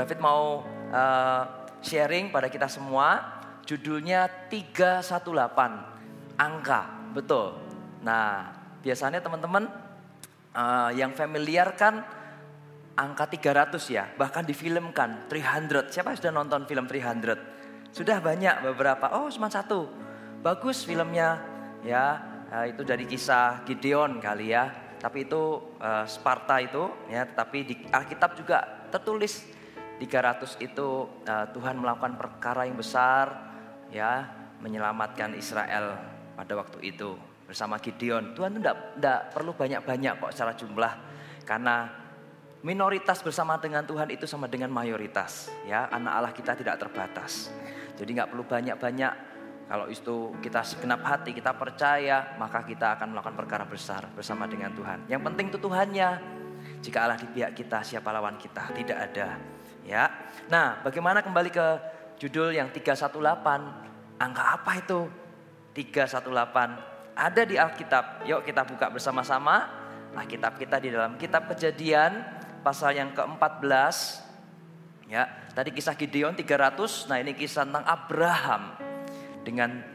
David mau sharing pada kita semua, judulnya 318, angka, betul. Nah, biasanya teman-teman yang familiar kan angka 300 ya, bahkan difilmkan 300. Siapa yang sudah nonton film 300? Sudah banyak beberapa. Oh, cuma satu. Bagus filmnya ya, itu dari kisah Gideon kali ya. Tapi itu Sparta itu ya, tetapi di Alkitab juga tertulis 300 itu Tuhan melakukan perkara yang besar ya, menyelamatkan Israel pada waktu itu bersama Gideon. Tuhan itu tidak perlu banyak-banyak kok secara jumlah, karena minoritas bersama dengan Tuhan itu sama dengan mayoritas ya. Anak Allah kita tidak terbatas. Jadi nggak perlu banyak-banyak. Kalau itu kita segenap hati, kita percaya, maka kita akan melakukan perkara besar bersama dengan Tuhan. Yang penting itu Tuhannya. Jika Allah di pihak kita, siapa lawan kita? Tidak ada ya. Nah, bagaimana kembali ke judul yang 318? Angka apa itu? 318 ada di Alkitab. Yuk kita buka bersama-sama Alkitab kita di dalam kitab Kejadian pasal yang ke-14 ya. Tadi kisah Gideon 300, nah ini kisah tentang Abraham dengan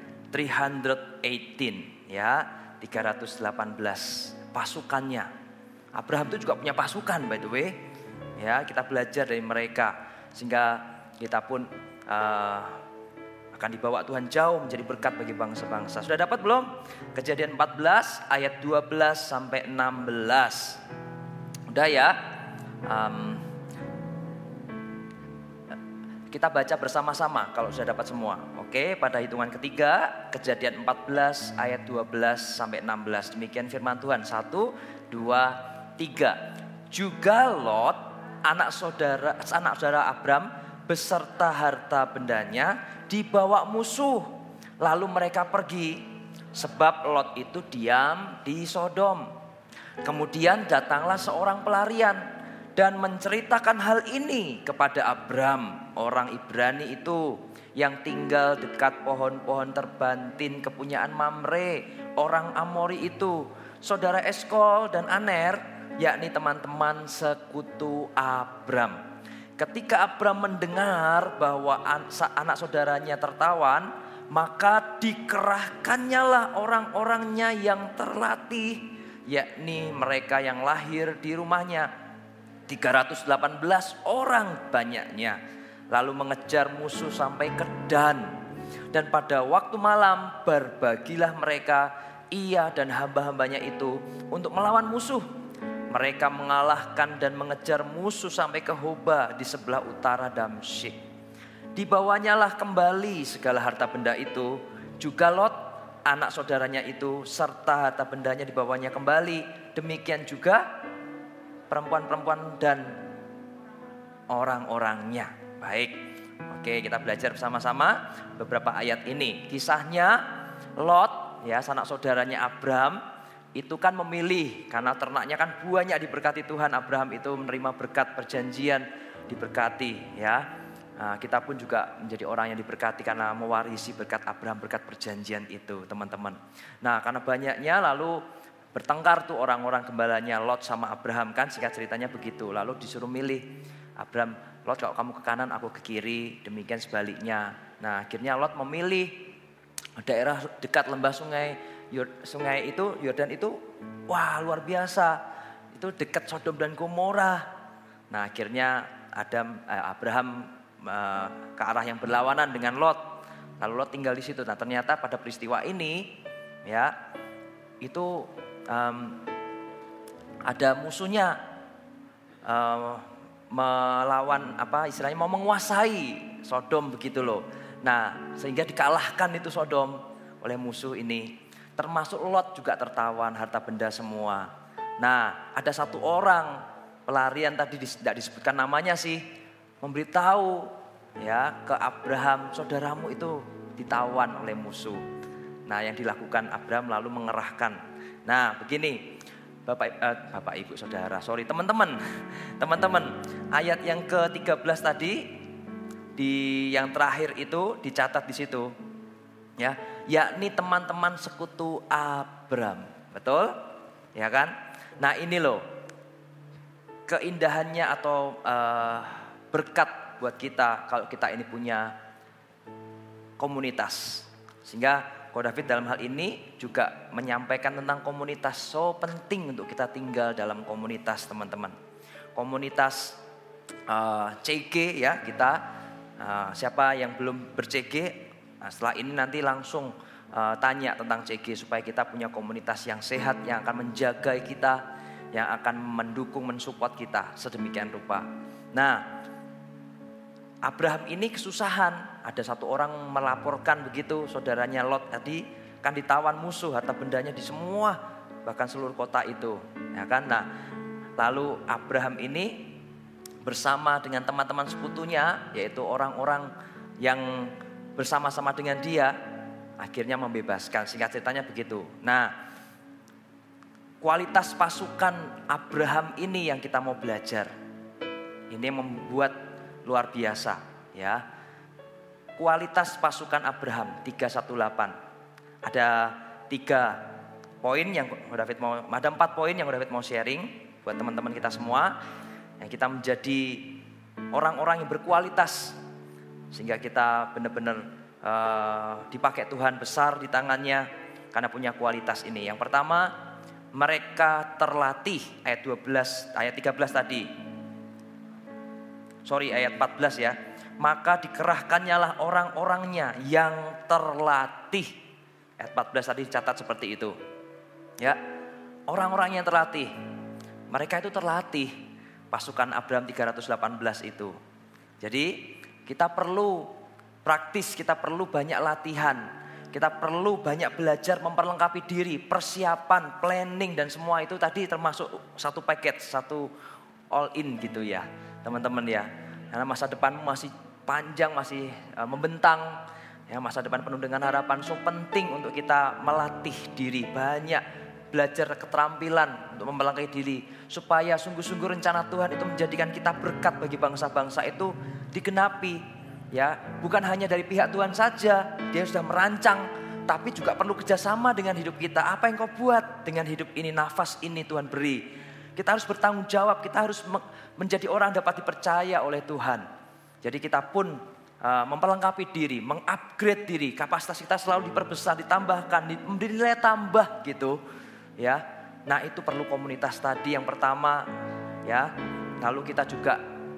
318 ya, 318 pasukannya. Abraham itu juga punya pasukan by the way. Ya, kita belajar dari mereka sehingga kita pun akan dibawa Tuhan jauh menjadi berkat bagi bangsa-bangsa. Sudah dapat belum? Kejadian 14 ayat 12 sampai 16. Udah ya? Kita baca bersama-sama kalau sudah dapat semua. Oke, pada hitungan ketiga, Kejadian 14 ayat 12 sampai 16. Demikian firman Tuhan. 1, 2, 3. Juga Lot, anak saudara Abram beserta harta bendanya dibawa musuh. Lalu mereka pergi, sebab Lot itu diam di Sodom. Kemudian datanglah seorang pelarian dan menceritakan hal ini kepada Abram, orang Ibrani itu yang tinggal dekat pohon-pohon terbantin kepunyaan Mamre, orang Amori itu, saudara Eskol dan Aner, yakni teman-teman sekutu Abram. Ketika Abram mendengar bahwa anak saudaranya tertawan, maka dikerahkannya lah orang-orangnya yang terlatih, yakni mereka yang lahir di rumahnya. 318 orang banyaknya, lalu mengejar musuh sampai ke Dan. Dan pada waktu malam berbagilah mereka, ia dan hamba-hambanya itu, untuk melawan musuh. Mereka mengalahkan dan mengejar musuh sampai ke Hoba di sebelah utara Damsyik. Dibawanya lah kembali segala harta benda itu, juga Lot anak saudaranya itu serta harta bendanya dibawanya kembali. Demikian juga perempuan-perempuan dan orang-orangnya. Baik, oke, kita belajar bersama-sama beberapa ayat ini. Kisahnya Lot ya, sanak saudaranya Abram itu kan memilih, karena ternaknya kan banyak diberkati Tuhan. Abraham itu menerima berkat perjanjian, diberkati ya. Nah, kita pun juga menjadi orang yang diberkati karena mewarisi berkat Abraham, berkat perjanjian itu teman-teman. Nah, karena banyaknya lalu bertengkar tuh orang-orang gembalanya Lot sama Abraham kan, singkat ceritanya begitu. Lalu disuruh milih, Abraham, Lot kalau kamu ke kanan aku ke kiri, demikian sebaliknya. Nah akhirnya Lot memilih daerah dekat lembah sungai itu, Yordan itu, wah luar biasa, itu dekat Sodom dan Gomora. Nah akhirnya Abraham ke arah yang berlawanan dengan Lot, lalu Lot tinggal di situ. Nah ternyata pada peristiwa ini ya itu ada musuhnya melawan istilahnya mau menguasai Sodom begitu loh. Nah sehingga dikalahkan itu Sodom oleh musuh ini. Termasuk Lot juga tertawan, harta benda semua. Nah ada satu orang pelarian tadi tidak disebutkan namanya sih, memberitahu ya ke Abraham, saudaramu itu ditawan oleh musuh. Nah yang dilakukan Abraham lalu mengerahkan. Nah begini Bapak Ibu Saudara, teman-teman, ayat yang ke-13 tadi di yang terakhir itu dicatat di situ, ya, yakni teman-teman sekutu Abram, betul, ya kan? Nah ini loh keindahannya atau berkat buat kita kalau kita ini punya komunitas. Sehingga Ko David dalam hal ini juga menyampaikan tentang komunitas. So penting untuk kita tinggal dalam komunitas, teman-teman. Komunitas CG ya, kita siapa yang belum ber-CG, setelah ini nanti langsung tanya tentang CG supaya kita punya komunitas yang sehat, yang akan menjaga kita, yang akan mendukung, mensupport kita sedemikian rupa. Nah, Abraham ini kesusahan. Ada satu orang melaporkan begitu, saudaranya Lot tadi kan ditawan musuh, harta bendanya di semua, bahkan seluruh kota itu, ya kan? Nah, lalu Abraham ini bersama dengan teman-teman sekutunya, yaitu orang-orang yang bersama-sama dengan dia, akhirnya membebaskan. Singkat ceritanya begitu. Nah, kualitas pasukan Abraham ini yang kita mau belajar. Ini membuat luar biasa, ya. Kualitas pasukan Abraham 318. Ada 3 poin yang David mau, ada 4 poin yang David mau sharing buat teman-teman kita semua. Yang kita menjadi orang-orang yang berkualitas sehingga kita benar-benar dipakai Tuhan besar di tangannya karena punya kualitas ini. Yang pertama, mereka terlatih, ayat 12, ayat 13 tadi. Ayat 14 ya. Maka dikerahkannyalah orang-orangnya yang terlatih. Ayat 14 tadi catat seperti itu. Ya. Orang-orang yang terlatih. Mereka itu terlatih. Pasukan Abraham 318 itu. Jadi kita perlu praktis, kita perlu banyak latihan. Kita perlu banyak belajar memperlengkapi diri, persiapan, planning dan semua itu tadi termasuk satu paket, satu all in gitu ya. Teman-teman ya. Karena masa depanmu masih panjang, masih membentang. Ya, masa depan penuh dengan harapan. So penting untuk kita melatih diri, banyak belajar keterampilan untuk memperlengkapi diri supaya sungguh-sungguh rencana Tuhan itu menjadikan kita berkat bagi bangsa-bangsa itu digenapi. Ya, bukan hanya dari pihak Tuhan saja, Dia sudah merancang, tapi juga perlu kerjasama dengan hidup kita. Apa yang kau buat dengan hidup ini, nafas ini Tuhan beri. Kita harus bertanggung jawab, kita harus menjadi orang yang dapat dipercaya oleh Tuhan. Jadi kita pun memperlengkapi diri, mengupgrade diri, kapasitas kita selalu diperbesar, ditambahkan, memberi nilai tambah gitu. Ya, nah itu perlu komunitas tadi yang pertama, ya. Lalu kita juga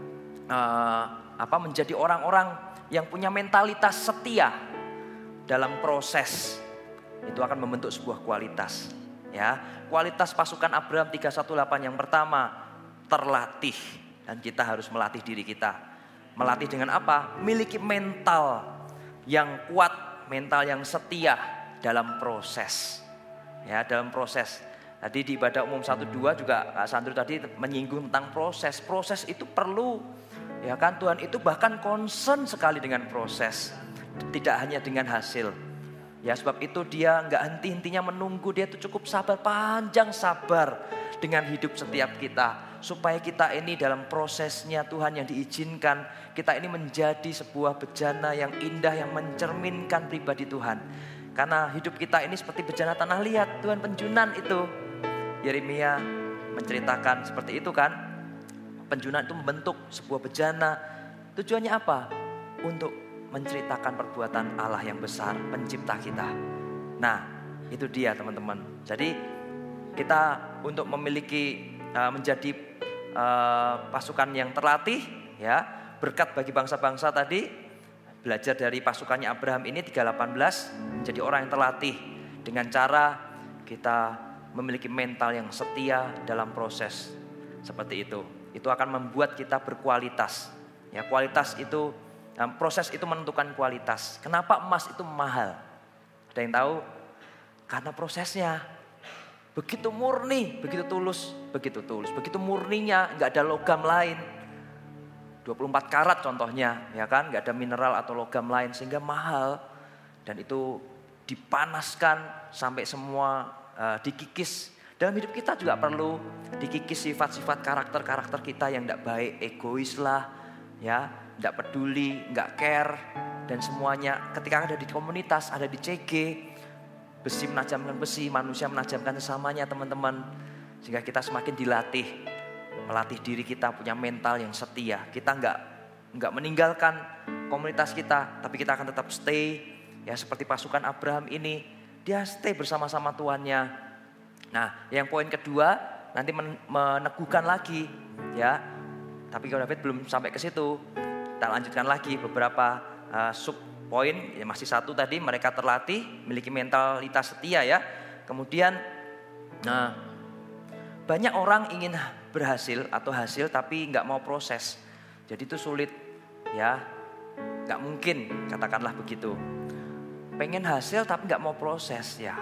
menjadi orang-orang yang punya mentalitas setia dalam proses. Itu akan membentuk sebuah kualitas. Ya, kualitas pasukan Abraham 318 yang pertama terlatih, dan kita harus melatih diri kita. Melatih dengan apa? Miliki mental yang kuat, mental yang setia dalam proses. Ya, dalam proses. Tadi di ibadah umum 1-2 juga Kak Sandro tadi menyinggung tentang proses. Proses itu perlu, ya kan? Tuhan itu bahkan concern sekali dengan proses, tidak hanya dengan hasil. Ya, sebab itu Dia enggak henti-hentinya menunggu, Dia itu cukup sabar, panjang sabar dengan hidup setiap kita. Supaya kita ini dalam prosesnya Tuhan yang diizinkan, kita ini menjadi sebuah bejana yang indah, yang mencerminkan pribadi Tuhan. Karena hidup kita ini seperti bejana tanah liat, Tuhan penjunan itu. Yeremia menceritakan seperti itu kan. Penjunan itu membentuk sebuah bejana. Tujuannya apa? Untuk menceritakan perbuatan Allah yang besar, pencipta kita. Nah, itu dia teman-teman. Jadi kita untuk memiliki menjadi pasukan yang terlatih, ya, berkat bagi bangsa-bangsa tadi, belajar dari pasukannya Abraham ini 318 menjadi orang yang terlatih dengan cara kita memiliki mental yang setia dalam proses seperti itu. Itu akan membuat kita berkualitas. Ya, kualitas itu, proses itu menentukan kualitas. Kenapa emas itu mahal? Ada yang tahu? Karena prosesnya. Begitu murni, begitu tulus. Begitu murninya, enggak ada logam lain. 24 karat contohnya, ya kan? Enggak ada mineral atau logam lain sehingga mahal. Dan itu dipanaskan sampai semua dikikis. Dalam hidup kita juga perlu dikikis sifat-sifat karakter kita yang enggak baik, egois lah, ya, enggak peduli, enggak care dan semuanya. Ketika ada di komunitas, ada di CG, besi menajamkan besi, manusia menajamkan sesamanya teman-teman. Sehingga kita semakin dilatih, melatih diri kita punya mental yang setia. Kita enggak enggak meninggalkan komunitas kita, tapi kita akan tetap stay. Ya seperti pasukan Abraham ini, dia stay bersama-sama Tuhannya. Nah yang poin kedua, nanti meneguhkan lagi ya. Tapi kalau David belum sampai ke situ, kita lanjutkan lagi beberapa sub poin. Ya, masih satu tadi, mereka terlatih, memiliki mentalitas setia ya. Kemudian banyak orang ingin berhasil atau hasil tapi nggak mau proses. Jadi itu sulit ya, nggak mungkin katakanlah begitu. Pengen hasil tapi nggak mau proses ya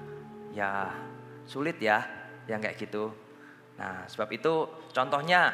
sulit ya, yang kayak gitu. Nah sebab itu contohnya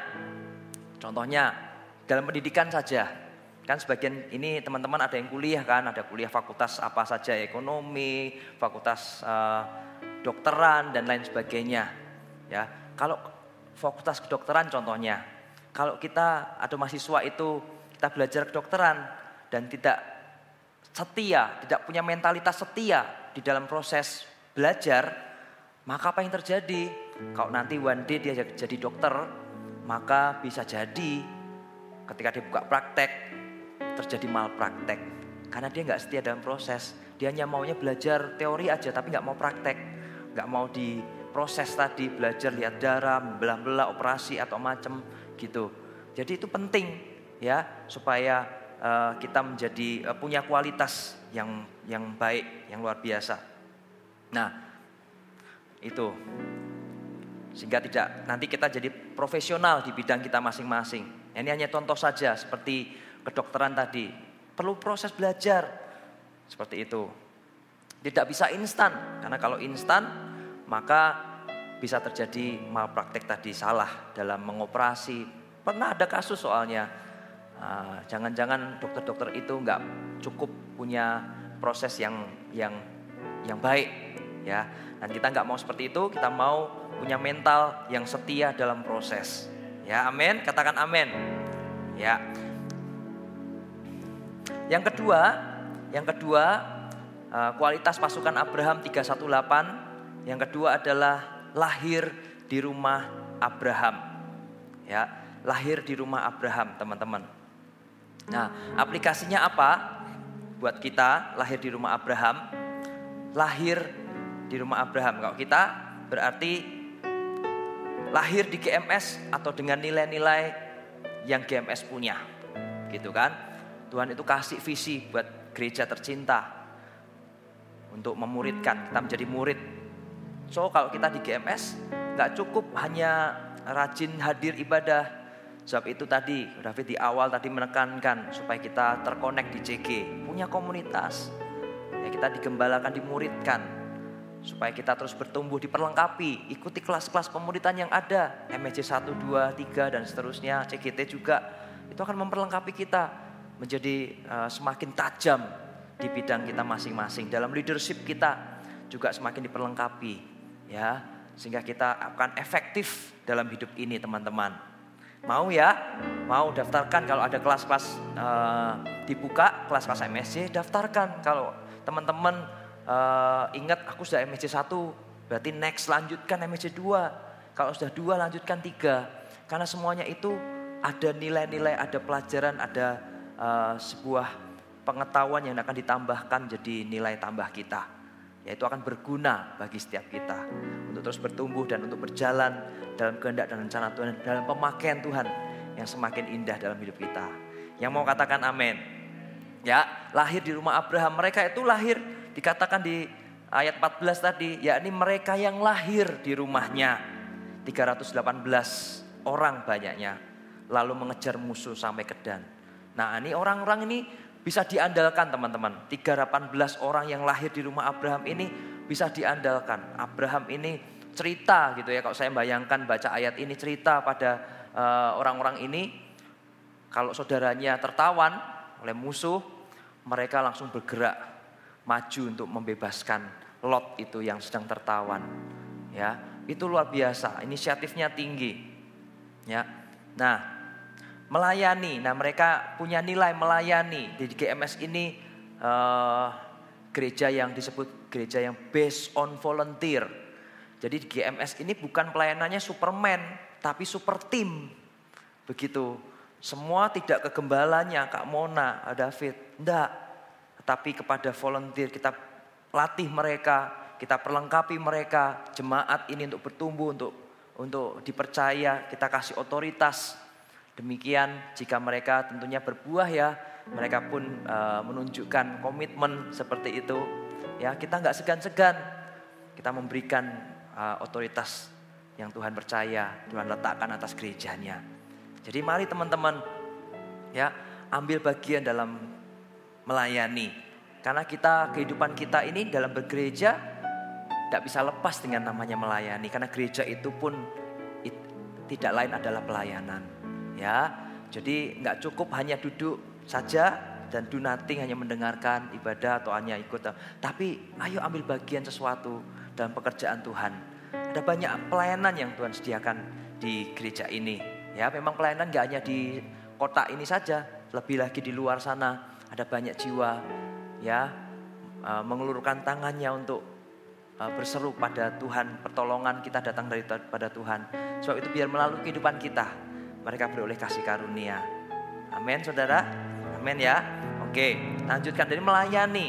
dalam pendidikan saja. Kan sebagian ini teman-teman ada yang kuliah kan, ada kuliah fakultas apa saja, ekonomi, fakultas dokteran dan lain sebagainya. Ya, kalau fakultas kedokteran contohnya, kalau kita ada mahasiswa itu kita belajar kedokteran dan tidak setia, tidak punya mentalitas setia di dalam proses belajar, maka apa yang terjadi? Kalau nanti one day dia jadi dokter, maka bisa jadi ketika dia buka praktek terjadi malpraktek. Karena dia nggak setia dalam proses. Dia hanya maunya belajar teori aja tapi nggak mau praktek. Nggak mau diproses tadi, belajar lihat darah, belah-belah, operasi atau macam gitu. Jadi itu penting ya supaya kita menjadi punya kualitas yang baik, yang luar biasa. Nah itu sehingga tidak nanti kita jadi profesional di bidang kita masing-masing. Ini hanya contoh saja seperti kedokteran tadi, perlu proses belajar seperti itu. Tidak bisa instan, karena kalau instan maka bisa terjadi malpraktek tadi, salah dalam mengoperasi. Pernah ada kasus soalnya. Jangan-jangan dokter-dokter itu nggak cukup punya proses yang baik ya. Dan kita nggak mau seperti itu, kita mau punya mental yang setia dalam proses. Ya, amin. Katakan amin. Ya. Yang kedua kualitas pasukan Abraham 318. Yang kedua adalah lahir di rumah Abraham. Ya, lahir di rumah Abraham, teman-teman. Nah, aplikasinya apa? Buat kita lahir di rumah Abraham. Lahir di rumah Abraham. Kalau kita berarti lahir di GMS atau dengan nilai-nilai yang GMS punya. Gitu kan? Tuhan itu kasih visi buat gereja tercinta untuk memuridkan, kita menjadi murid. So kalau kita di GMS gak cukup hanya rajin hadir ibadah. Sebab itu tadi David di awal tadi menekankan supaya kita terkonek di CG, punya komunitas. Ya, kita digembalakan, dimuridkan supaya kita terus bertumbuh, diperlengkapi, ikuti kelas-kelas pemuridan yang ada, MSJ 1, 2, 3 dan seterusnya, CGT juga. Itu akan memperlengkapi kita menjadi semakin tajam di bidang kita masing-masing. Dalam leadership kita juga semakin diperlengkapi ya, sehingga kita akan efektif dalam hidup ini, teman-teman. Mau ya? Mau daftarkan kalau ada kelas-kelas dibuka, kelas-kelas MSJ, daftarkan. Kalau teman-teman ingat aku sudah MSJ 1, berarti next lanjutkan MSJ 2. Kalau sudah 2 lanjutkan 3. Karena semuanya itu ada nilai-nilai, ada pelajaran, ada sebuah pengetahuan yang akan ditambahkan jadi nilai tambah kita. Yaitu akan berguna bagi setiap kita untuk terus bertumbuh dan untuk berjalan dalam kehendak dan rencana Tuhan, dalam pemakaian Tuhan yang semakin indah dalam hidup kita. Yang mau katakan amin? Ya, lahir di rumah Abraham. Mereka itu lahir dikatakan di ayat 14 tadi, yakni mereka yang lahir di rumahnya. 318 orang banyaknya, lalu mengejar musuh sampai ke Dan. Nah, ini orang-orang ini bisa diandalkan, teman-teman. 318 orang yang lahir di rumah Abraham ini bisa diandalkan. Abraham ini cerita gitu ya, kalau saya bayangkan baca ayat ini, cerita pada orang-orang ini, kalau saudaranya tertawan oleh musuh, mereka langsung bergerak maju untuk membebaskan Lot itu yang sedang tertawan. Ya, itu luar biasa, inisiatifnya tinggi. Ya. Nah, melayani. Nah, mereka punya nilai melayani. Di GMS ini gereja yang disebut gereja yang based on volunteer. Jadi di GMS ini bukan pelayanannya Superman, tapi super team. Begitu. Semua tidak ke gembalanya, Kak Mona, David. Enggak. Tetapi kepada volunteer kita latih mereka, kita perlengkapi mereka, jemaat ini untuk bertumbuh, untuk dipercaya, kita kasih otoritas. Demikian jika mereka tentunya berbuah ya, mereka pun menunjukkan komitmen seperti itu. Ya, kita enggak segan-segan, kita memberikan otoritas yang Tuhan percaya, Tuhan letakkan atas gerejanya. Jadi mari teman-teman ya, ambil bagian dalam melayani. Karena kehidupan kita ini dalam bergereja tidak bisa lepas dengan namanya melayani. Karena gereja itu pun tidak lain adalah pelayanan. Ya, jadi nggak cukup hanya duduk saja dan do nothing, hanya mendengarkan ibadah atau hanya ikut. Tapi ayo ambil bagian sesuatu dalam pekerjaan Tuhan. Ada banyak pelayanan yang Tuhan sediakan di gereja ini. Ya, memang pelayanan nggak hanya di kota ini saja, lebih lagi di luar sana. Ada banyak jiwa ya mengulurkan tangannya untuk berseru pada Tuhan, pertolongan kita datang daripada Tuhan. Sebab itu biar melalui kehidupan kita mereka beroleh kasih karunia. Amin saudara, amin ya. Oke, lanjutkan dari melayani.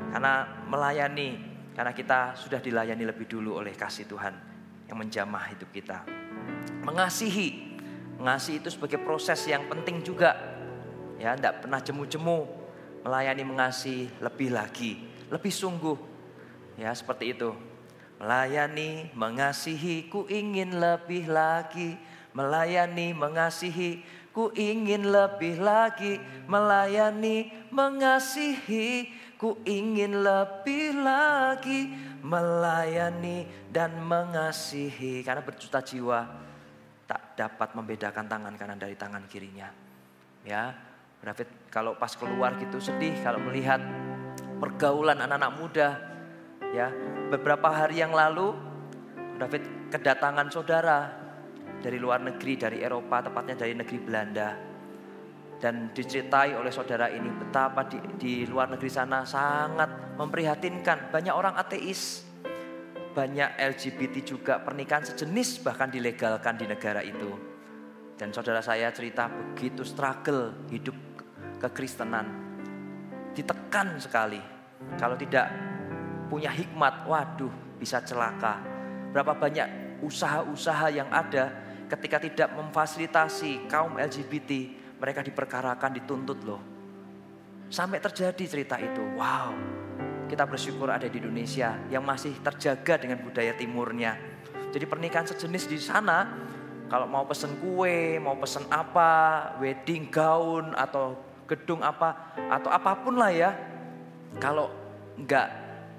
Karena kita sudah dilayani lebih dulu oleh kasih Tuhan yang menjamah hidup kita. Mengasihi itu sebagai proses yang penting juga. Ya, tidak pernah jemu-jemu. Melayani mengasihi lebih lagi, lebih sungguh. Ya, seperti itu. Melayani, mengasihi, ku ingin lebih lagi. Melayani, mengasihi, ku ingin lebih lagi. Melayani, mengasihi, ku ingin lebih lagi. Melayani dan mengasihi. Karena berjuta jiwa tak dapat membedakan tangan kanan dari tangan kirinya. Ya, David kalau pas keluar gitu sedih kalau melihat pergaulan anak-anak muda. Ya, beberapa hari yang lalu David kedatangan saudara dari luar negeri, dari Eropa, tepatnya dari negeri Belanda. Dan diceritai oleh saudara ini betapa di luar negeri sana sangat memprihatinkan. Banyak orang ateis, banyak LGBT juga, pernikahan sejenis bahkan dilegalkan di negara itu. Dan saudara saya cerita begitu struggle hidup kekristenan. Ditekan sekali. Kalau tidak punya hikmat, waduh bisa celaka. Berapa banyak usaha-usaha yang ada ketika tidak memfasilitasi kaum LGBT, mereka diperkarakan, dituntut loh. Sampai terjadi cerita itu. Wow, kita bersyukur ada di Indonesia yang masih terjaga dengan budaya timurnya. Jadi pernikahan sejenis di sana, kalau mau pesen kue, mau pesen apa, wedding gown atau gedung apa, atau apapun lah ya. Kalau enggak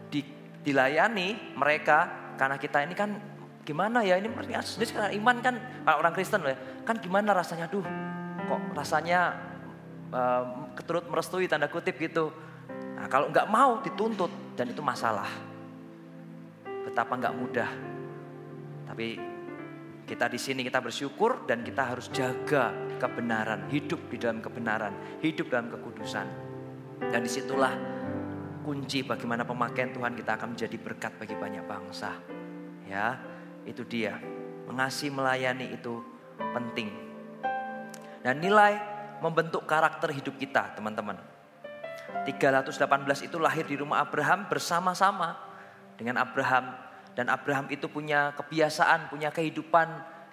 dilayani mereka, karena kita ini kan gimana ya, ini pernikahan sejenis karena iman kan, kalau orang Kristen ya, kan gimana rasanya, kok rasanya keturut merestui tanda kutip gitu. Nah, kalau nggak mau dituntut dan itu masalah. Betapa nggak mudah. Tapi kita di sini kita bersyukur dan kita harus jaga kebenaran, hidup di dalam kebenaran, hidup dalam kekudusan. Dan disitulah kunci bagaimana pemakaian Tuhan kita akan menjadi berkat bagi banyak bangsa. Ya, itu dia. Mengasihi, melayani itu penting. Dan nilai membentuk karakter hidup kita, teman-teman. 318 itu lahir di rumah Abraham bersama-sama dengan Abraham. Dan Abraham itu punya kebiasaan, punya kehidupan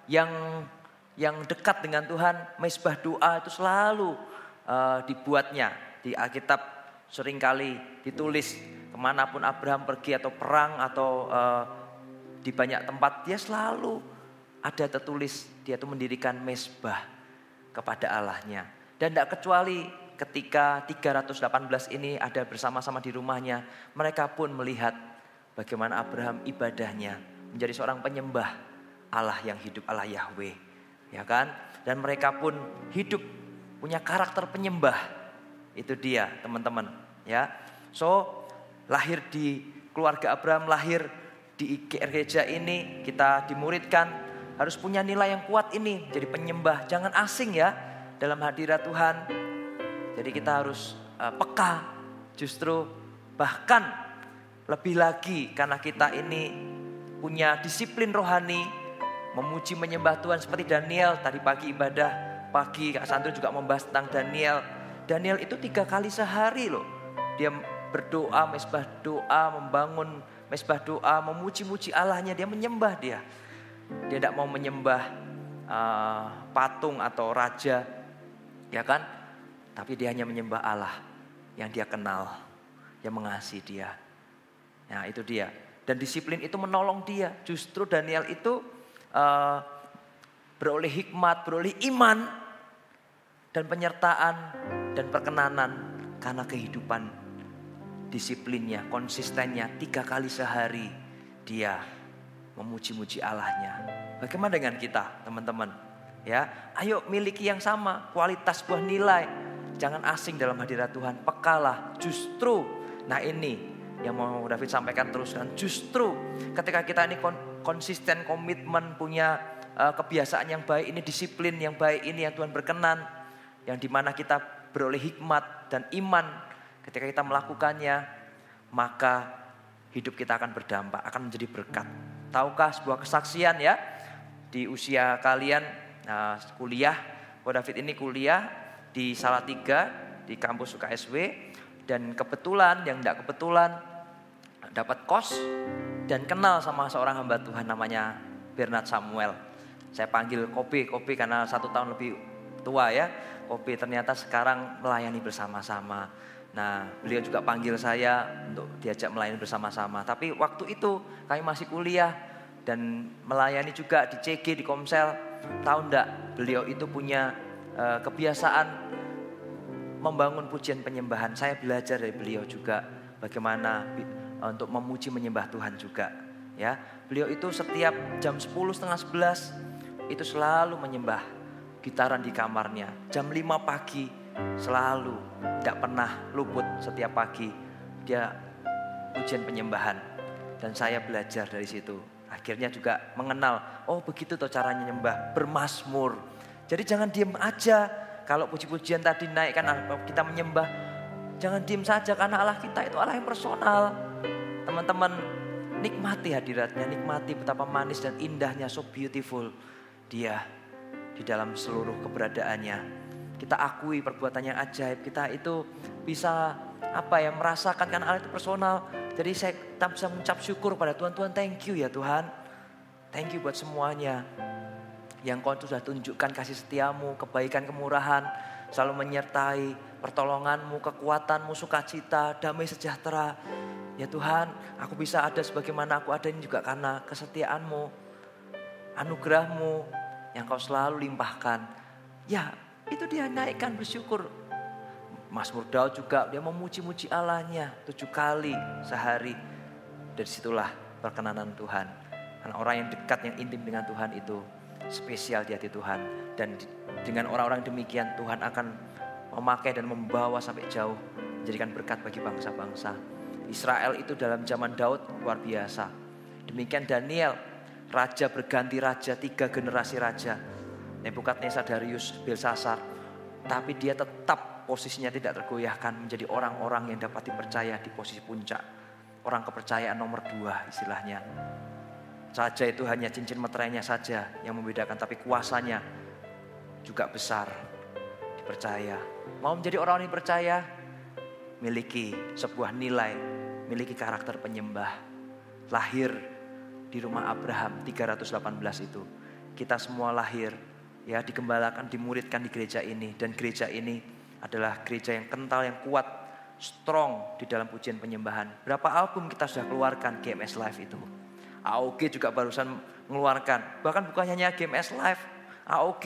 yang dekat dengan Tuhan. Mezbah doa itu selalu dibuatnya. Di Alkitab seringkali ditulis kemanapun Abraham pergi atau perang atau di banyak tempat, dia selalu ada tertulis dia itu mendirikan mezbah kepada Allahnya. Dan tidak kecuali ketika 318 ini ada bersama-sama di rumahnya, mereka pun melihat bagaimana Abraham ibadahnya menjadi seorang penyembah Allah yang hidup, Allah Yahweh, ya kan? Dan mereka pun hidup punya karakter penyembah. Itu dia, teman-teman, ya. So, lahir di keluarga Abraham, lahir di gereja ini, kita dimuridkan harus punya nilai yang kuat ini, jadi penyembah. Jangan asing ya dalam hadirat Tuhan. Jadi kita harus peka, justru bahkan lebih lagi karena kita ini punya disiplin rohani, memuji menyembah Tuhan seperti Daniel tadi pagi ibadah pagi Kak Sandro juga membahas tentang Daniel. Daniel itu 3 kali sehari loh. Dia berdoa, mesbah doa, membangun mesbah doa, memuji-muji Allahnya, dia menyembah dia. Dia tidak mau menyembah patung atau raja, ya kan? Tapi dia hanya menyembah Allah yang dia kenal, yang mengasihi dia. Nah itu dia. Dan disiplin itu menolong dia. Justru Daniel itu beroleh hikmat, beroleh iman dan penyertaan dan perkenanan karena kehidupan disiplinnya, konsistennya 3 kali sehari dia memuji-muji Allahnya. Bagaimana dengan kita teman-teman? Ya, ayo miliki yang sama, kualitas buah nilai. Jangan asing dalam hadirat Tuhan, pekalah. Justru, nah ini yang mau David sampaikan teruskan. Justru ketika kita ini konsisten, komitmen, punya kebiasaan yang baik ini, disiplin yang baik ini yang Tuhan berkenan, yang dimana kita beroleh hikmat dan iman ketika kita melakukannya, maka hidup kita akan berdampak, akan menjadi berkat. Tahukah sebuah kesaksian ya, di usia kalian kuliah, David ini kuliah di Salatiga, di kampus UKSW, dan kebetulan, yang tidak kebetulan, dapat kos dan kenal sama seorang hamba Tuhan namanya Bernard Samuel. Saya panggil Kopi karena 1 tahun lebih tua ya. Kopi ternyata sekarang melayani bersama-sama. Nah, beliau juga panggil saya untuk diajak melayani bersama-sama. Tapi waktu itu kami masih kuliah dan melayani juga di CG, di Komsel. Tahu enggak, beliau itu punya kebiasaan membangun pujian penyembahan. Saya belajar dari beliau juga bagaimana untuk memuji menyembah Tuhan juga. Ya, beliau itu setiap jam 10:30 itu selalu menyembah, gitaran di kamarnya. Jam 5 pagi selalu, tidak pernah luput, setiap pagi dia pujian penyembahan. Dan saya belajar dari situ. Akhirnya juga mengenal, oh begitu tuh caranya nyembah, bermazmur. Jadi jangan diem aja. Kalau puji-pujian tadi naikkan kita menyembah, jangan diem saja karena Allah kita itu Allah yang personal. Teman-teman, nikmati hadiratnya, nikmati betapa manis dan indahnya, so beautiful dia di dalam seluruh keberadaannya. Kita akui perbuatan yang ajaib, kita itu bisa merasakan kan Allah itu personal. Jadi saya bisa mengucap syukur pada Tuhan. Tuhan, thank you ya Tuhan. Thank you buat semuanya yang Kau sudah tunjukkan, kasih setiamu, kebaikan, kemurahan, selalu menyertai, pertolonganmu, kekuatanmu, sukacita, damai sejahtera. Ya Tuhan, aku bisa ada sebagaimana aku ada ini juga karena kesetiaanmu, anugerahmu yang Kau selalu limpahkan. Ya, itu dia naikkan, bersyukur. Mazmur Daud juga dia memuji-muji Allahnya 7 kali sehari. Dari situlah perkenanan Tuhan. Karena orang yang dekat, yang intim dengan Tuhan itu spesial di hati Tuhan. Dan dengan orang-orang demikian Tuhan akan memakai dan membawa sampai jauh, menjadikan berkat bagi bangsa-bangsa. Israel itu dalam zaman Daud luar biasa. Demikian Daniel, raja berganti raja, 3 generasi raja. Nebukadnezar, Darius, Belsasar. Tapi dia tetap posisinya tidak tergoyahkan, menjadi orang-orang yang dapat dipercaya di posisi puncak. Orang kepercayaan nomor 2 istilahnya. Raja itu hanya cincin meterainya saja yang membedakan, tapi kuasanya juga besar, dipercaya. Mau menjadi orang yang dipercaya, miliki sebuah nilai, miliki karakter penyembah. Lahir di rumah Abraham 318 itu. Kita semua lahir, ya, digembalakan, dimuridkan di gereja ini. Dan gereja ini adalah gereja yang kental, yang kuat, strong di dalam pujian penyembahan. Berapa album kita sudah keluarkan GMS Live itu. AOG juga barusan mengeluarkan. Bahkan bukan hanya GMS Live, AOG,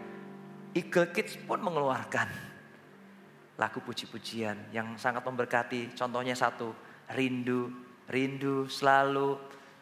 Eagle Kids pun mengeluarkan lagu puji-pujian yang sangat memberkati. Contohnya satu, Rindu, Rindu Selalu.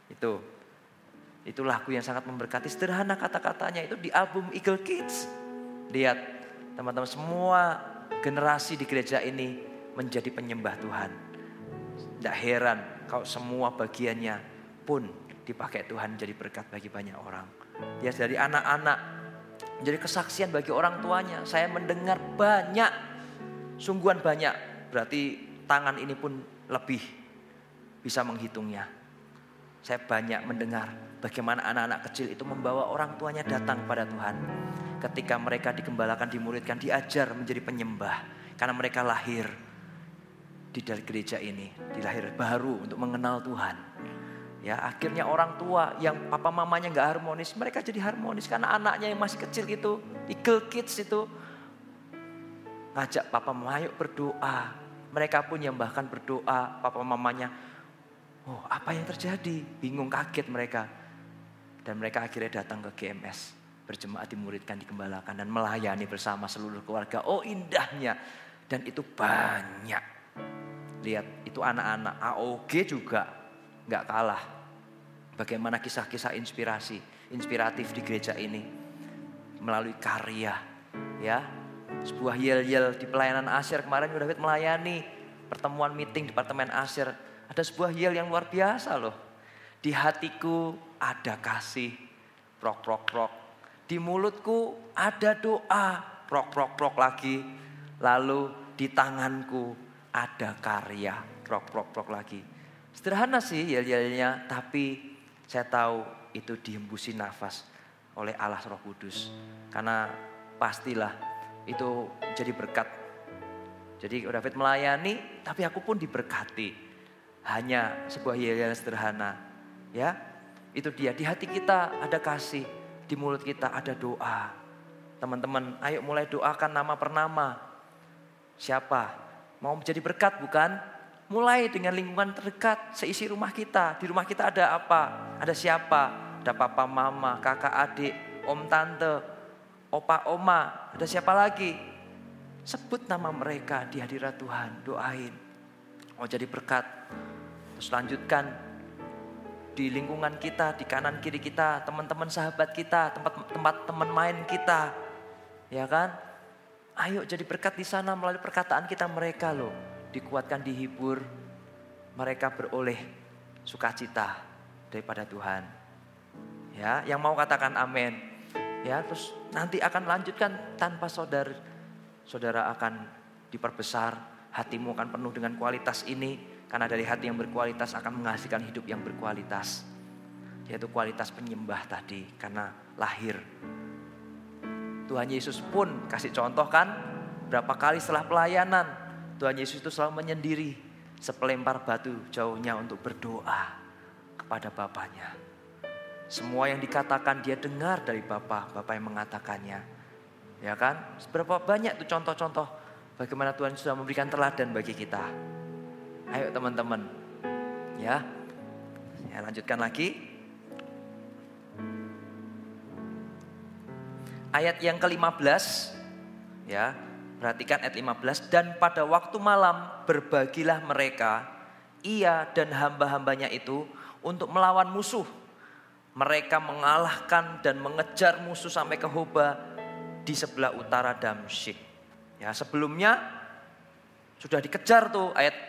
Itu lagu yang sangat memberkati. Sederhana kata-katanya, itu di album Eagle Kids. Lihat teman-teman, semua generasi di gereja ini menjadi penyembah Tuhan. Tidak heran kalau semua bagiannya pun dipakai Tuhan menjadi berkat bagi banyak orang. Ya, dari anak-anak menjadi kesaksian bagi orang tuanya. Saya mendengar banyak, sungguhan banyak. Berarti tangan ini pun lebih bisa menghitungnya. Saya banyak mendengar bagaimana anak-anak kecil itu membawa orang tuanya datang kepada Tuhan. ketika mereka digembalakan, dimuridkan, diajar menjadi penyembah. Karena mereka lahir di dalam gereja ini, dilahir baru untuk mengenal Tuhan. Ya, akhirnya orang tua yang papa mamanya nggak harmonis, mereka jadi harmonis karena anaknya yang masih kecil itu, eagle kids itu ngajak papa mama yuk berdoa. Mereka pun yang bahkan berdoa, papa mamanya, oh apa yang terjadi? Bingung, kaget mereka. Dan mereka akhirnya datang ke GMS, berjemaat, dimuridkan, digembalakan dan melayani bersama seluruh keluarga. Oh indahnya, dan itu banyak. Lihat, itu anak-anak AOG juga gak kalah. Bagaimana kisah-kisah inspiratif di gereja ini. Melalui karya. Ya, sebuah yel-yel di pelayanan Asyir. Kemarin David melayani pertemuan meeting departemen Asyir. Ada sebuah yel yang luar biasa loh. Di hatiku ada kasih, prok prok prok. Di mulutku ada doa, prok prok prok lagi. Lalu di tanganku ada karya, prok prok prok lagi. Sederhana sih yel-yelnya, tapi saya tahu itu dihembusi nafas oleh Allah Roh Kudus. Karena pastilah itu jadi berkat. Jadi David melayani, tapi aku pun diberkati. Hanya sebuah yel-yel sederhana. Ya, itu dia. Di hati kita ada kasih, di mulut kita ada doa. Teman-teman, ayo mulai doakan nama per nama. Siapa? Mau menjadi berkat bukan? Mulai dengan lingkungan terdekat, seisi rumah kita. Di rumah kita ada apa? Ada siapa? Ada papa, mama, kakak, adik, om, tante, opa, oma. Ada siapa lagi? Sebut nama mereka di hadirat Tuhan, doain. Mau jadi berkat. Terus lanjutkan. Di lingkungan kita, di kanan kiri kita, teman-teman sahabat kita, tempat teman main kita. Ya kan? Ayo jadi berkat di sana melalui perkataan kita mereka loh. Dikuatkan, dihibur. Mereka beroleh sukacita daripada Tuhan. Ya, yang mau katakan amin. Ya, terus nanti akan lanjutkan tanpa saudara. Saudara akan diperbesar, hatimu akan penuh dengan kualitas ini. Karena dari hati yang berkualitas akan menghasilkan hidup yang berkualitas. Yaitu kualitas penyembah tadi. Karena lahir. Tuhan Yesus pun kasih contoh kan. Berapa kali setelah pelayanan. Tuhan Yesus itu selalu menyendiri. Sepelempar batu jauhnya untuk berdoa kepada Bapaknya. Semua yang dikatakan dia dengar dari Bapa. Bapa yang mengatakannya. Ya kan. Seberapa banyak tuh contoh-contoh. Bagaimana Tuhan sudah memberikan teladan bagi kita. Ayo teman-teman, ya, saya lanjutkan lagi. Ayat yang ke-15, ya, perhatikan ayat 15. Dan pada waktu malam berbagilah mereka, ia dan hamba-hambanya itu untuk melawan musuh. Mereka mengalahkan dan mengejar musuh sampai ke Hoba di sebelah utara Damsyik. Ya, sebelumnya sudah dikejar tuh ayat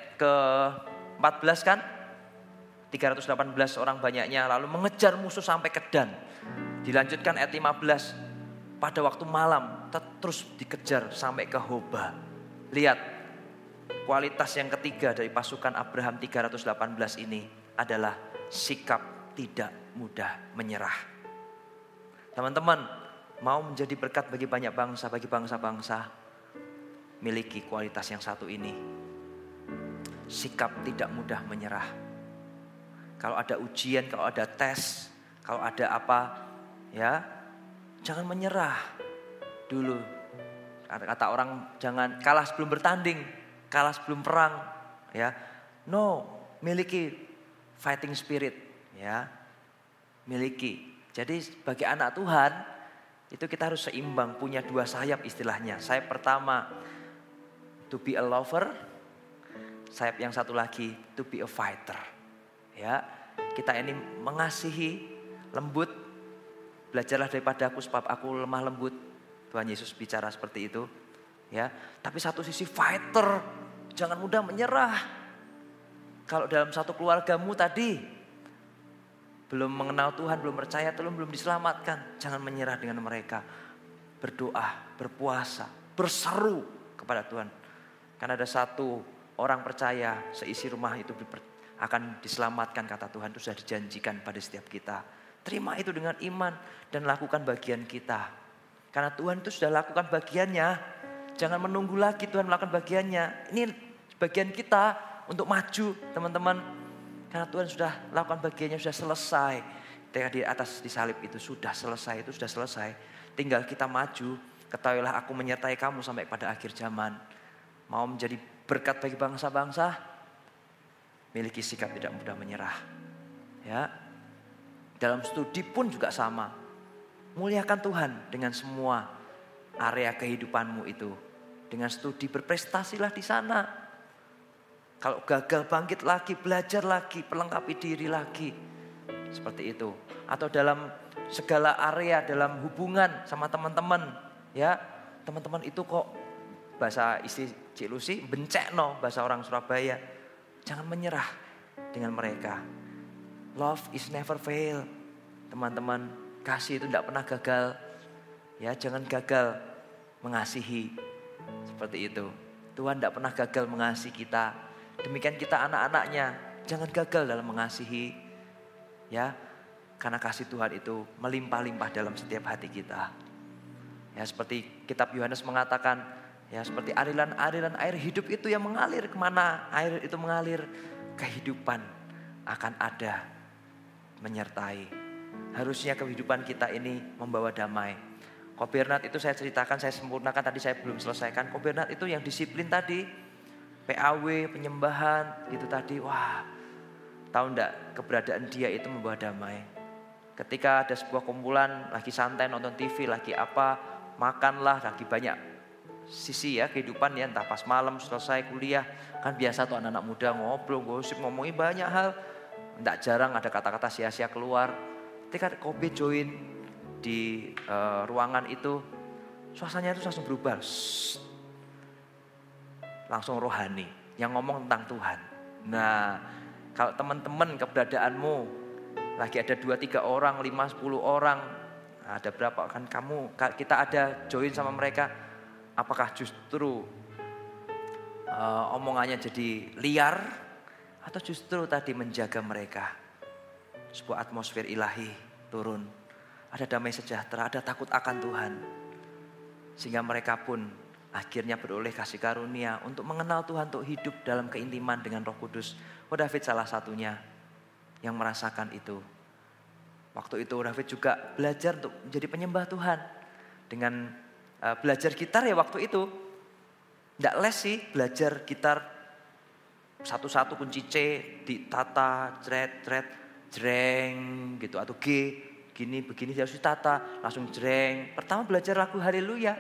ke-14 kan, 318 orang banyaknya, lalu mengejar musuh sampai ke Dan. Dilanjutkan ayat 15, pada waktu malam terus dikejar sampai ke Hoba. Lihat, kualitas yang ketiga dari pasukan Abraham 318 ini adalah sikap tidak mudah menyerah. Teman-teman, mau menjadi berkat bagi banyak bangsa, bagi bangsa-bangsa, miliki kualitas yang satu ini. Sikap tidak mudah menyerah. Kalau ada ujian, kalau ada tes, kalau ada apa, ya, jangan menyerah dulu. Kata orang, jangan kalah sebelum bertanding, kalah sebelum perang, ya. No, miliki fighting spirit, ya. Miliki. Jadi sebagai anak Tuhan, itu kita harus seimbang, punya dua sayap istilahnya. Sayap pertama, to be a lover. Sayap yang satu lagi, to be a fighter. Ya, kita ini mengasihi, lembut. Belajarlah daripada aku sebab aku lemah lembut. Tuhan Yesus bicara seperti itu. Ya, tapi satu sisi fighter, jangan mudah menyerah. Kalau dalam satu keluargamu tadi belum mengenal Tuhan, belum percaya Tuhan, belum diselamatkan, jangan menyerah dengan mereka. Berdoa, berpuasa, berseru kepada Tuhan. Karena ada satu orang percaya seisi rumah itu akan diselamatkan, kata Tuhan itu sudah dijanjikan pada setiap kita. Terima itu dengan iman dan lakukan bagian kita. Karena Tuhan itu sudah lakukan bagiannya. Jangan menunggu lagi Tuhan melakukan bagiannya. Ini bagian kita untuk maju teman-teman. Karena Tuhan sudah lakukan bagiannya, sudah selesai. Ketika di atas di salib itu sudah selesai, itu sudah selesai. Tinggal kita maju. Ketahuilah aku menyertai kamu sampai pada akhir zaman. Mau menjadi berkat bagi bangsa-bangsa, miliki sikap tidak mudah menyerah. Ya. Dalam studi pun juga sama. Muliakan Tuhan dengan semua area kehidupanmu itu. Dengan studi berprestasilah di sana. Kalau gagal bangkit lagi, belajar lagi, perlengkapi diri lagi. Seperti itu. Atau dalam segala area, dalam hubungan sama teman-teman. Ya, teman-teman itu kok bahasa istri Cik Lucy, bencekno bahasa orang Surabaya. Jangan menyerah dengan mereka. Love is never fail. Teman-teman, kasih itu tidak pernah gagal. Ya, jangan gagal mengasihi. Seperti itu. Tuhan tidak pernah gagal mengasihi kita. Demikian kita anak-anaknya. Jangan gagal dalam mengasihi. Ya, karena kasih Tuhan itu melimpah-limpah dalam setiap hati kita. Ya, seperti kitab Yohanes mengatakan, ya seperti aliran-aliran air hidup itu yang mengalir kemana air itu mengalir, kehidupan akan ada menyertai. Harusnya kehidupan kita ini membawa damai. Kobernat itu saya ceritakan, saya sempurnakan tadi, saya belum selesaikan. Kobernat itu yang disiplin tadi, PAW, penyembahan itu tadi. Wah, tahu enggak, keberadaan dia itu membawa damai. Ketika ada sebuah kumpulan lagi santai nonton TV, lagi apa, makanlah, lagi banyak sisi ya kehidupan ya, entah pas malam selesai kuliah. Kan biasa tuh anak-anak muda ngobrol, gosip, ngomongin banyak hal. Enggak jarang ada kata-kata sia-sia keluar. Ketika Kobe join di ruangan itu, suasananya itu langsung berubah. Langsung rohani, yang ngomong tentang Tuhan. Nah, kalau teman-teman keberadaanmu lagi ada 2-3 orang, 5-10 orang, ada berapa kan kamu, kita ada join sama mereka, apakah justru omongannya jadi liar atau justru tadi menjaga mereka? Sebuah atmosfer ilahi turun, ada damai sejahtera, ada takut akan Tuhan, sehingga mereka pun akhirnya beroleh kasih karunia untuk mengenal Tuhan, untuk hidup dalam keintiman dengan Roh Kudus. David salah satunya yang merasakan itu. Waktu itu David juga belajar untuk menjadi penyembah Tuhan dengan belajar gitar ya waktu itu. Nggak les sih, belajar gitar satu-satu kunci C ditata, jreng gitu, atau G gini begini harus ditata, langsung jreng. Pertama belajar lagu Haleluya,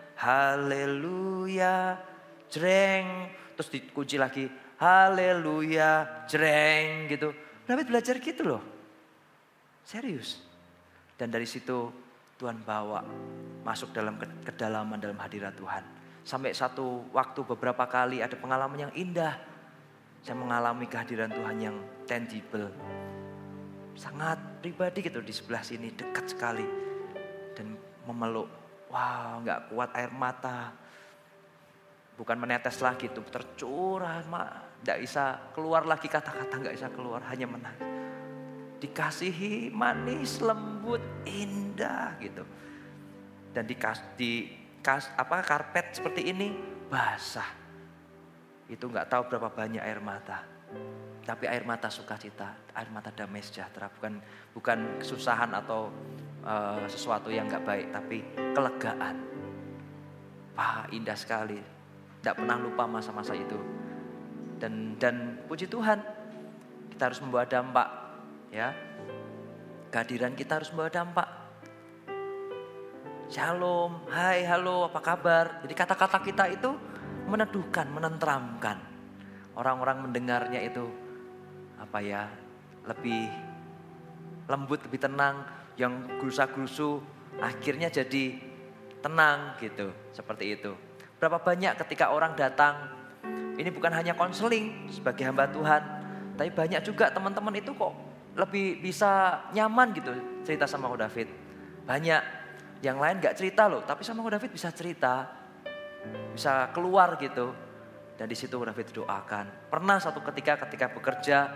Haleluya, jreng, terus dikunci lagi Haleluya, jreng gitu. David belajar gitu loh, serius. Dan dari situ Tuhan bawa masuk dalam kedalaman dalam hadirat Tuhan. Sampai satu waktu beberapa kali ada pengalaman yang indah. Saya mengalami kehadiran Tuhan yang tangible. Sangat pribadi gitu di sebelah sini, dekat sekali. Dan memeluk, wow gak kuat air mata. Bukan menetes lagi tuh, tercurah, gak bisa keluar lagi kata-kata, gak bisa keluar, hanya menangis. Dikasihi, manis, lembut, indah gitu. Dan karpet seperti ini basah. Itu gak tahu berapa banyak air mata. Tapi air mata sukacita, air mata damai sejahtera. Bukan kesusahan atau sesuatu yang gak baik, tapi kelegaan. Wah, indah sekali. Tidak pernah lupa masa-masa itu. Dan puji Tuhan, kita harus membawa dampak. Ya, kehadiran kita harus membawa dampak. Shalom, hai, halo, apa kabar? Jadi kata-kata kita itu meneduhkan, menenteramkan. Orang-orang mendengarnya itu lebih lembut, lebih tenang. Yang gerusa-gerusu akhirnya jadi tenang gitu, seperti itu. Berapa banyak ketika orang datang, ini bukan hanya konseling sebagai hamba Tuhan, tapi banyak juga teman-teman itu kok lebih bisa nyaman gitu cerita sama Ko David. Banyak yang lain gak cerita loh, tapi sama Ko David bisa cerita, bisa keluar gitu. Dan di situ Ko David doakan. Pernah satu ketika bekerja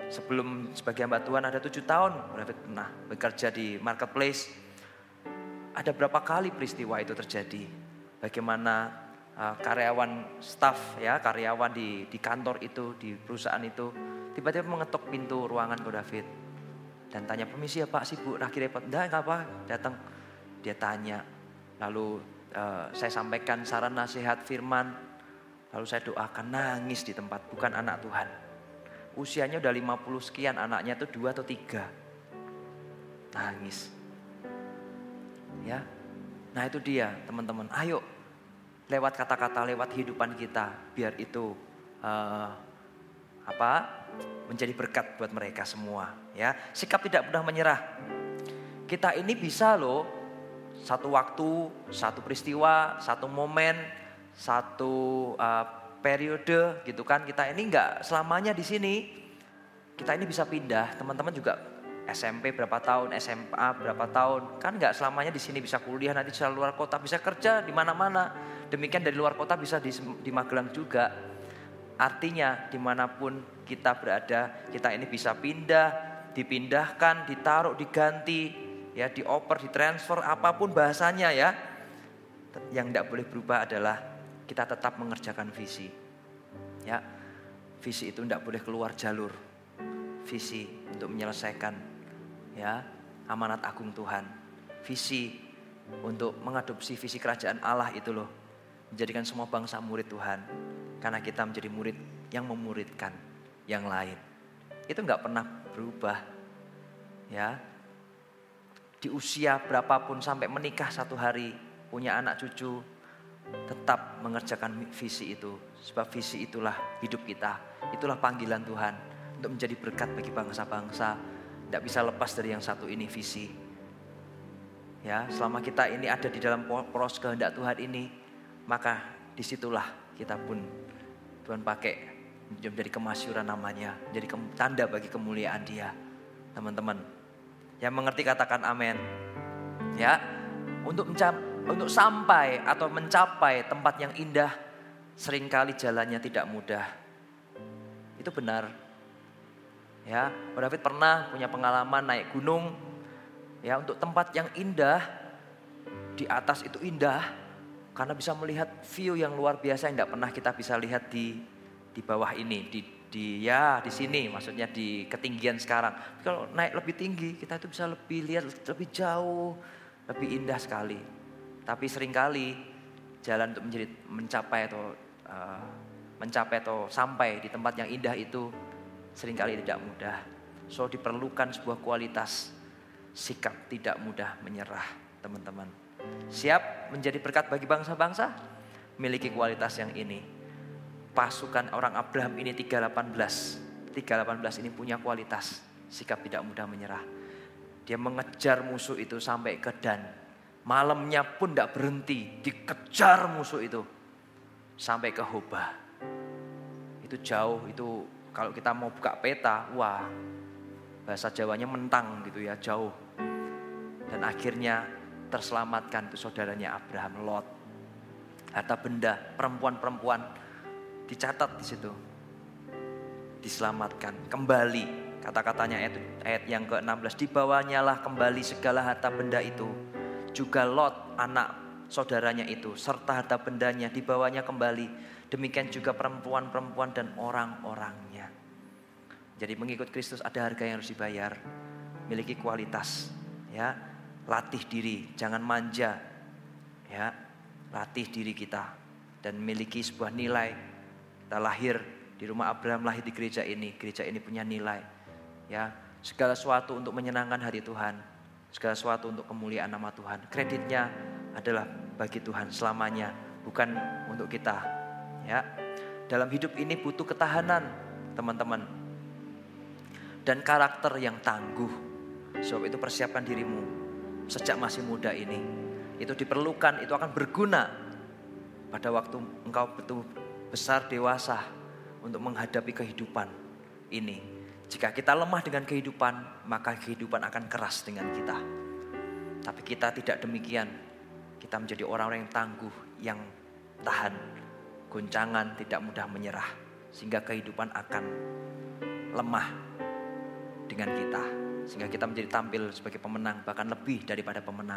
sebelum sebagai hamba Tuhan ada 7 tahun, Ko David pernah bekerja di marketplace. ada berapa kali peristiwa itu terjadi. Bagaimana karyawan staff ya, karyawan di kantor itu, di perusahaan itu tiba-tiba mengetuk pintu ruangan Ko David dan tanya, "Permisi ya Pak, sibuk lagi repot?" "Enggak apa, datang." Dia tanya. Lalu saya sampaikan saran nasihat firman. Lalu saya doakan, nangis di tempat, bukan anak Tuhan. Usianya udah 50 sekian, anaknya itu 2 atau 3. Nangis. Ya. Nah itu dia teman-teman, ayo lewat kata-kata, lewat kehidupan kita, biar itu menjadi berkat buat mereka semua. Ya, sikap tidak mudah menyerah. Kita ini bisa loh, satu waktu, satu peristiwa, satu momen, satu periode gitu kan. Kita ini enggak selamanya di sini. Kita ini bisa pindah. Teman-teman juga SMP berapa tahun, SMA berapa tahun, kan nggak selamanya di sini, bisa kuliah nanti bisa luar kota, bisa kerja di mana-mana. Demikian dari luar kota bisa di Magelang juga. Artinya dimanapun kita berada, kita ini bisa pindah, dipindahkan, ditaruh, diganti, ya dioper, ditransfer, apapun bahasanya ya. Yang tidak boleh berubah adalah kita tetap mengerjakan visi. Ya, visi itu tidak boleh keluar jalur. Visi untuk menyelesaikan ya amanat agung Tuhan, visi untuk mengadopsi visi kerajaan Allah itu loh, menjadikan semua bangsa murid Tuhan, karena kita menjadi murid yang memuridkan yang lain. Itu nggak pernah berubah ya, di usia berapapun sampai menikah satu hari, punya anak cucu, tetap mengerjakan visi itu, sebab visi itulah hidup kita, itulah panggilan Tuhan untuk menjadi berkat bagi bangsa-bangsa. Tidak bisa lepas dari yang satu ini, visi. Ya, selama kita ini ada di dalam poros kehendak Tuhan ini, maka disitulah kita pun Tuhan pakai menjadi kemasyuran namanya, menjadi tanda bagi kemuliaan Dia. Teman-teman, yang mengerti katakan amin. Ya, untuk sampai atau mencapai tempat yang indah, seringkali jalannya tidak mudah. Itu benar. Ya, Ko David pernah punya pengalaman naik gunung, ya untuk tempat yang indah, di atas itu indah, karena bisa melihat view yang luar biasa yang tidak pernah kita bisa lihat di bawah ini, di sini, maksudnya di ketinggian sekarang. Kalau naik lebih tinggi, kita itu bisa lebih lihat lebih jauh, lebih indah sekali. Tapi seringkali jalan untuk mencapai atau sampai di tempat yang indah itu seringkali tidak mudah. So diperlukan sebuah kualitas sikap tidak mudah menyerah, teman-teman. Siap menjadi berkat bagi bangsa-bangsa? Miliki kualitas yang ini. Pasukan orang Abraham ini 318 ini punya kualitas sikap tidak mudah menyerah. Dia mengejar musuh itu sampai ke Dan. Malamnya pun tidak berhenti, dikejar musuh itu sampai ke Hobah. Itu jauh, itu kalau kita mau buka peta, wah bahasa Jawanya mentang gitu ya, jauh. Dan akhirnya terselamatkan itu saudaranya Abraham, Lot. Harta benda, perempuan-perempuan dicatat di situ. Diselamatkan, kembali. Kata-katanya ayat yang ke-16, dibawanyalah kembali segala harta benda itu. Juga Lot, anak saudaranya itu, serta harta bendanya dibawanya kembali. Demikian juga perempuan-perempuan dan orang-orangnya. Jadi mengikut Kristus ada harga yang harus dibayar. Miliki kualitas, ya. Latih diri, jangan manja. Ya, latih diri kita dan miliki sebuah nilai. Kita lahir di rumah Abraham, lahir di gereja ini. Gereja ini punya nilai. Ya, segala sesuatu untuk menyenangkan hati Tuhan, segala sesuatu untuk kemuliaan nama Tuhan. Kreditnya adalah bagi Tuhan selamanya, bukan untuk kita. Ya, dalam hidup ini butuh ketahanan, teman-teman, dan karakter yang tangguh. Sebab itu persiapkan dirimu sejak masih muda ini. Itu diperlukan, itu akan berguna pada waktu engkau betul besar dewasa untuk menghadapi kehidupan ini. Jika kita lemah dengan kehidupan, maka kehidupan akan keras dengan kita. Tapi kita tidak demikian. Kita menjadi orang-orang yang tangguh, yang tahan goncangan, tidak mudah menyerah, sehingga kehidupan akan lemah dengan kita, sehingga kita menjadi tampil sebagai pemenang, bahkan lebih daripada pemenang,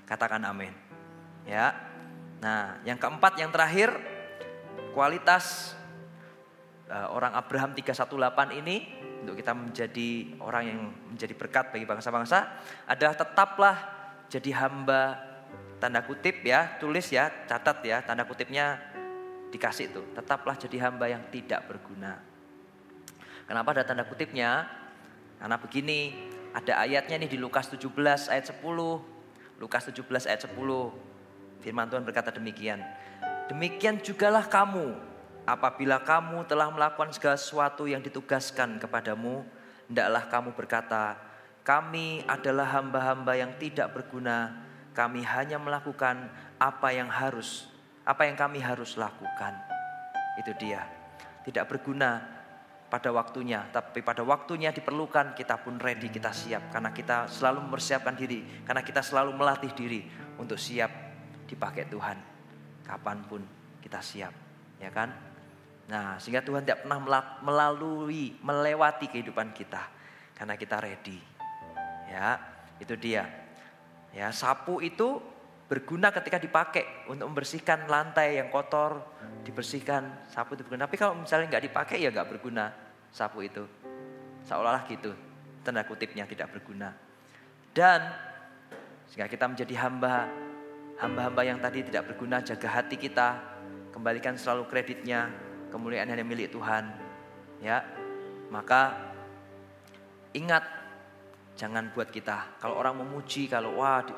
Katakan amin. Ya. Nah, yang keempat, yang terakhir, kualitas orang Abraham 318 ini untuk kita menjadi orang yang menjadi berkat bagi bangsa-bangsa adalah tetaplah jadi hamba, tanda kutip ya, tulis ya, catat ya, tanda kutipnya dikasih itu. Tetaplah jadi hamba yang tidak berguna. Kenapa ada tanda kutipnya? Karena begini, ada ayatnya nih di Lukas 17 ayat 10. Lukas 17 ayat 10. Firman Tuhan berkata demikian. Demikian jugalah kamu, apabila kamu telah melakukan segala sesuatu yang ditugaskan kepadamu, hendaklah kamu berkata, kami adalah hamba-hamba yang tidak berguna, kami hanya melakukan apa yang kami harus lakukan. Itu dia, tidak berguna pada waktunya, tapi pada waktunya diperlukan kita pun ready, kita siap. Karena kita selalu mempersiapkan diri, karena kita selalu melatih diri untuk siap dipakai Tuhan. Kapanpun kita siap, ya kan? Nah, sehingga Tuhan tidak pernah melewati kehidupan kita karena kita ready. Ya, itu dia. Ya, sapu itu berguna ketika dipakai untuk membersihkan lantai yang kotor, dibersihkan, sapu itu berguna. Tapi kalau misalnya nggak dipakai ya nggak berguna sapu itu. Seolah-olah gitu, tanda kutipnya tidak berguna. Dan sehingga kita menjadi hamba-hamba yang tadi tidak berguna, jaga hati kita, kembalikan selalu kreditnya, kemuliaan hanya milik Tuhan. Ya, maka ingat, jangan buat kita. Kalau orang memuji, kalau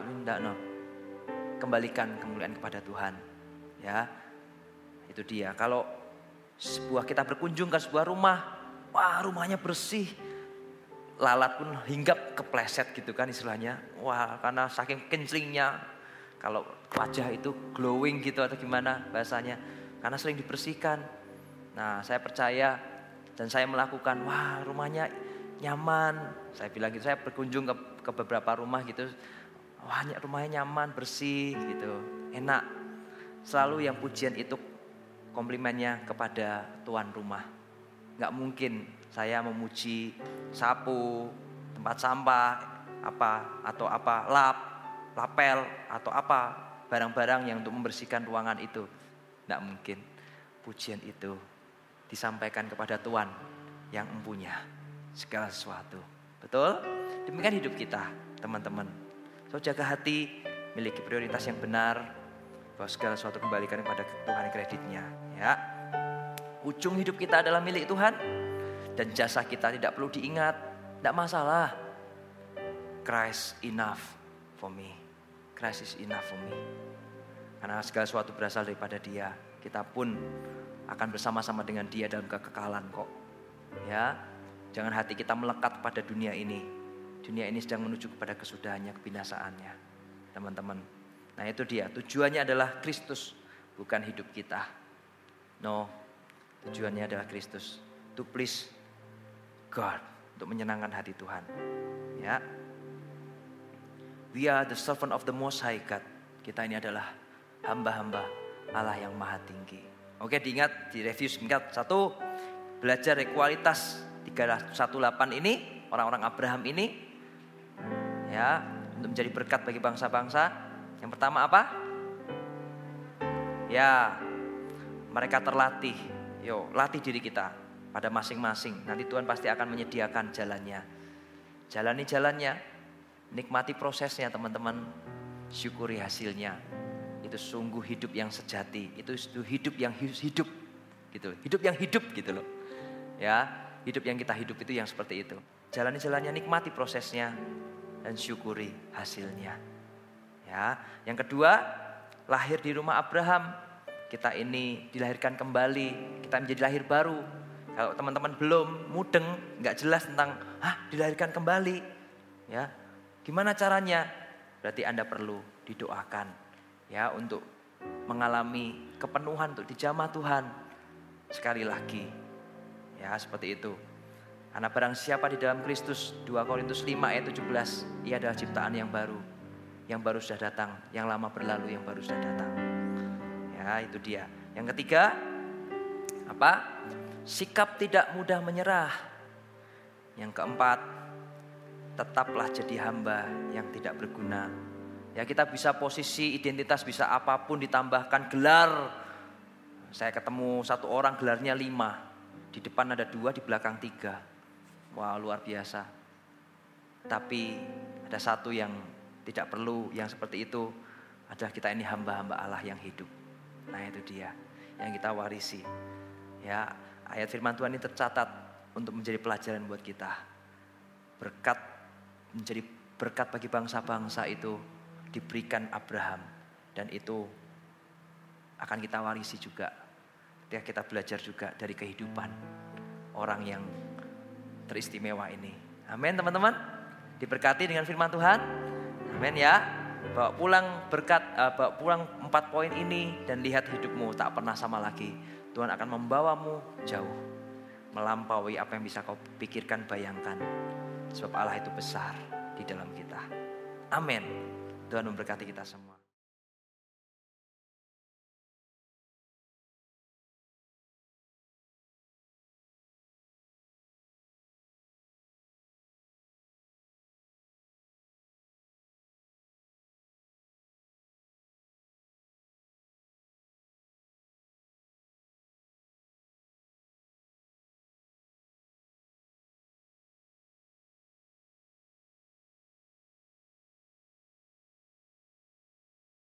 kembalikan kemuliaan kepada Tuhan. Ya, itu dia. Kalau kita berkunjung ke sebuah rumah, wah rumahnya bersih, lalat pun hinggap kepleset gitu kan istilahnya. Wah, karena saking kenclingnya, kalau wajah itu glowing gitu atau gimana bahasanya, karena sering dibersihkan. Nah, saya percaya dan saya melakukan, wah rumahnya nyaman. Saya bilang gitu, saya berkunjung ke beberapa rumah gitu. Wah, rumahnya nyaman, bersih gitu, enak. Selalu yang pujian itu komplimennya kepada tuan rumah. Gak mungkin saya memuji sapu, tempat sampah, lapel atau barang-barang yang untuk membersihkan ruangan itu. Gak mungkin. Pujian itu disampaikan kepada Tuhan yang mempunyai segala sesuatu. Betul? Demikian hidup kita, teman-teman. So, jaga hati, miliki prioritas yang benar, bahwa segala sesuatu kembalikan kepada Tuhan kreditnya. Ya, ujung hidup kita adalah milik Tuhan, dan jasa kita tidak perlu diingat. Tidak masalah. Christ enough for me. Christ is enough for me. Karena segala sesuatu berasal daripada Dia. Kita pun akan bersama-sama dengan Dia dalam kekekalan kok. Ya, jangan hati kita melekat pada dunia ini. Dunia ini sedang menuju kepada kesudahannya, kebinasaannya, teman-teman. Nah, itu dia. Tujuannya adalah Kristus, bukan hidup kita. No, tujuannya adalah Kristus. To please God, untuk menyenangkan hati Tuhan. Ya, we are the servant of the Most High God. Kita ini adalah hamba-hamba Allah yang maha tinggi. Oke, diingat, direview singkat. 1, belajar dari kualitas 318 ini, orang-orang Abraham ini, ya, untuk menjadi berkat bagi bangsa-bangsa. Yang pertama apa? Ya, mereka terlatih. Latih diri kita pada masing-masing. Nanti Tuhan pasti akan menyediakan jalannya. Jalani jalannya, nikmati prosesnya teman-teman, syukuri hasilnya. Itu sungguh hidup yang sejati, itu hidup yang hidup gitu. Hidup yang hidup gitu loh. Ya, hidup yang kita hidup itu yang seperti itu. Jalani jalannya, nikmati prosesnya dan syukuri hasilnya. Ya, yang kedua, lahir di rumah Abraham. Kita ini dilahirkan kembali, kita menjadi lahir baru. Kalau teman-teman belum mudeng, nggak jelas tentang dilahirkan kembali, ya, gimana caranya? Berarti Anda perlu didoakan, ya, untuk mengalami kepenuhan untuk dijamah Tuhan. Sekali lagi, ya, seperti itu. Karena barang siapa di dalam Kristus, 2 Korintus 5 ayat 17, ia adalah ciptaan yang baru. Yang baru sudah datang, yang lama berlalu, yang baru sudah datang. Ya, itu dia. Yang ketiga, apa? Sikap tidak mudah menyerah. Yang keempat, tetaplah jadi hamba yang tidak berguna, Ya kita bisa posisi identitas bisa apapun ditambahkan gelar. Saya ketemu satu orang gelarnya 5. Di depan ada 2, di belakang 3. Wah, luar biasa. Tapi ada satu yang tidak perlu yang seperti itu. Adalah kita ini hamba-hamba Allah yang hidup. Nah itu dia yang kita warisi. Ya, ayat firman Tuhan ini tercatat untuk menjadi pelajaran buat kita. Berkat menjadi berkat bagi bangsa-bangsa itu diberikan Abraham. Dan itu akan kita warisi juga. Ketika kita belajar juga dari kehidupan orang yang teristimewa ini. Amin teman-teman. Diberkati dengan firman Tuhan. Amin ya. Bawa pulang berkat, bawa pulang 4 poin ini dan lihat hidupmu tak pernah sama lagi. Tuhan akan membawamu jauh. Melampaui apa yang bisa kau pikirkan, bayangkan. Sebab Allah itu besar di dalam kita. Amin. Tuhan memberkati kita semua.